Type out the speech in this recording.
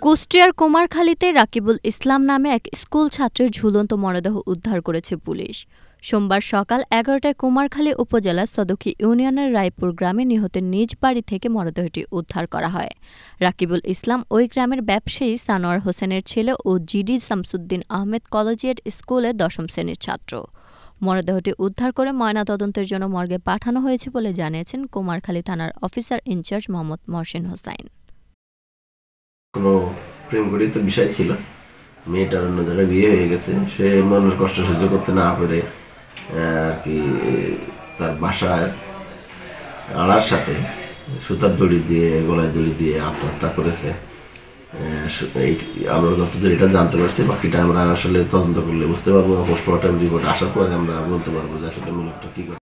কুষ্টিয়ার কুমারখালীতে রাকিবুল ইসলাম নামে এক স্কুল ছাত্রের ঝুলন্ত মরদেহ উদ্ধার করেছে পুলিশ। সোমবার সকাল ১১টায় কুমারখালী উপজেলার সদখী ইউনিয়নের রায়পুর গ্রামে নিহতের নিজ বাড়ি থেকে মরদেহটি উদ্ধার করা হয়। রাকিবুল ইসলাম ওই গ্রামের ব্যবসায়ী সানোয়ার হোসেনের ছেলে ও জিডি শামসুদ্দিন আহমেদ কলেজিয়েট স্কুলে ১০ম শ্রেণীর ছাত্র। মরদেহটি উদ্ধার করে ময়নাতদন্তের জন্য মর্গে পাঠানো হয়েছে বলে জানিয়েছেন কুমারখালী থানার অফিসার ইনচার্জ মোহাম্মদ মহসিন হোসাইন। কোনো প্রেম গঠিত বিষয় ছিল, মেয়েটার অন্য জায়গায় বিয়ে হয়ে গেছে। সে মনের কষ্ট সহ্য করতে না পেরে আর কি তার বাসায় আড়ার সাথে সুতার দড়ি দিয়ে গলায় দড়ি দিয়ে আত্মহত্যা করেছে। আমরা যতদূর এটা জানতে পারছি, বাকিটা আমরা আসলে তদন্ত করলে বুঝতে পারবো। পোস্টমর্টম রিপোর্ট আসার পরে আমরা বলতে পারবো যে আসলে মূলত কী করে।